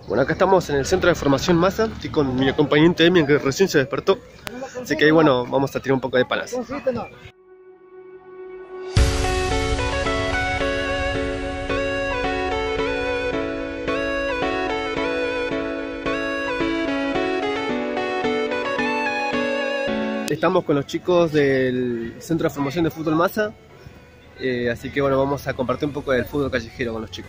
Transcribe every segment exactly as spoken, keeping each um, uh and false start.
Bueno, acá estamos en el centro de formación Massa. Estoy con mi acompañante Emian, que recién se despertó. Así que ahí, bueno, vamos a tirar un poco de panas. Estamos con los chicos del centro de formación de fútbol Massa. Eh, así que bueno, vamos a compartir un poco del fútbol callejero con los chicos.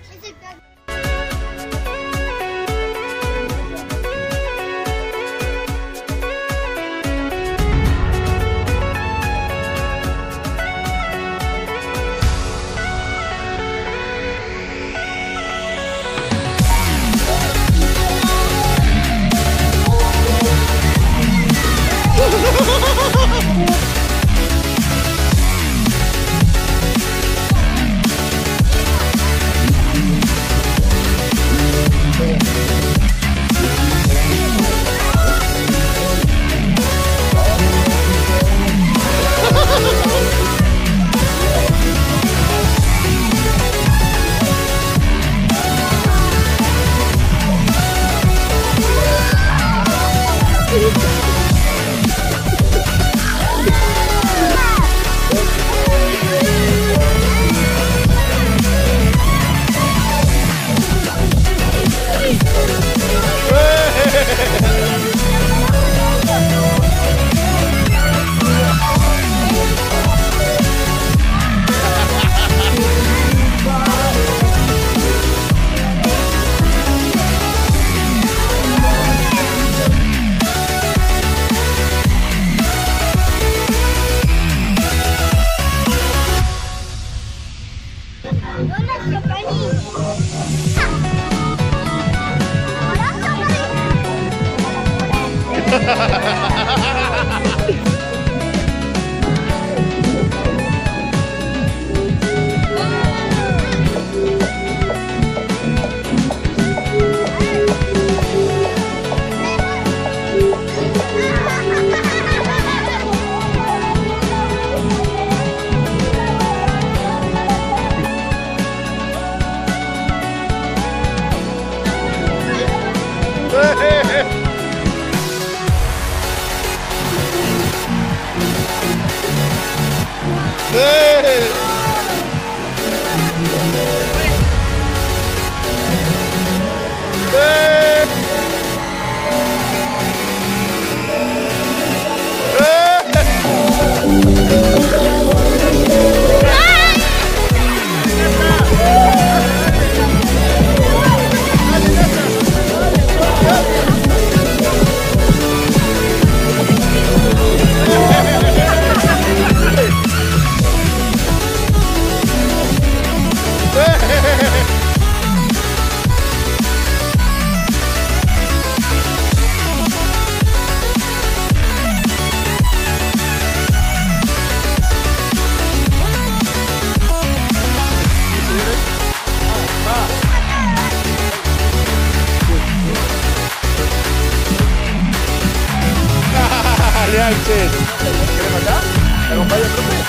¿Quieres matar? ¿Te acompaña el profe?